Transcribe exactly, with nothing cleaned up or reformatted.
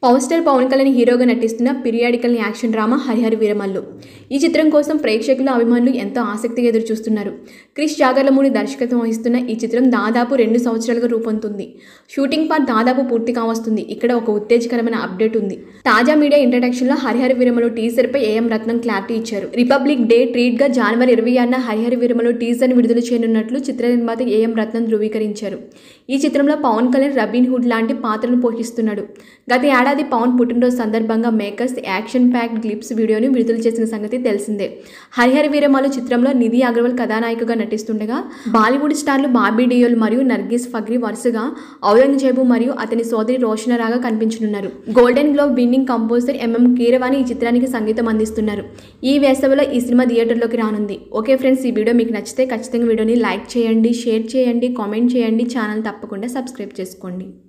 Power star Pawan Kalyan హీరోగా నటిస్తున్న periodical action drama Hari Hara Veera Mallu. ఈ చిత్రం కోసం ప్రేక్షకులు అభిమానులు ఎంతో ఆసక్తిగా ఎదురు చూస్తున్నారు. క్రిష్ జాగర్లమూడి దర్శకత్వం వహిస్తున్న ఈ చిత్రం దాదాపు రెండు సంవత్సరాలుగా రూపొందుతుంది. షూటింగ్ పార్ట్ దాదాపు పూర్తి కావస్తుంది. ఇక్కడ ఒక ఉత్తేజకరమైన అప్డేట్ ఉంది. తాజా మీడియా ఇంట్రడక్షన్లో హరిహర వీరమల్లు టీజర్ పై ఏఎం రత్నం క్లారిటీ ఇచ్చారు. రిపబ్లిక్ డే ట్రీట్ గా జనవరి ఇరవై ఆరున హరిహర వీరమల్లు టీజర్ విడుదల చేయనున్నట్లు చిత్ర నిర్మాత ఏఎం రత్నం ధృవీకరించారు. ఈ చిత్రంలో పవన్ కళ్యాణ్ రబీన్ హుడ్ లాంటి పాత్రను పోషిస్తున్నాడు. గత ఏడాది పవన్ పుట్టినరోజు సందర్భంగా మేకర్స్ యాక్షన్ ప్యాక్డ్ క్లిప్స్ వీడియోని విడుదల చేసిన సంగతి తెలిసిందే. హరిహర వీరమల్లు చిత్రంలో నిధి అగర్వాల్ కథానాయికగా నటిస్తుండగా బాలీవుడ్ స్టార్లు బాబీ డియోల్ మరియు నర్గిస్ ఫక్రీ వరుసగా ఔరంగజేబు మరియు అతని సోదరి రోషనరాగా కనిపించనున్నారు. Golden globe winning composer MM Keeravani ఈ చిత్రానికి సంగీతం అందిస్తున్నారు. ఈ వేసవిలో ఈ సినిమా థియేటర్లోకి రానుంది. ఓకే ఫ్రెండ్స్, ఈ వీడియో మీకు నచ్చితే ఖచ్చితంగా వీడియోని లైక్ చేయండి, షేర్ చేయండి, కామెంట్ చేయండి. ఛానల్ తప్పకుండా సబ్స్క్రైబ్ చేసుకోండి.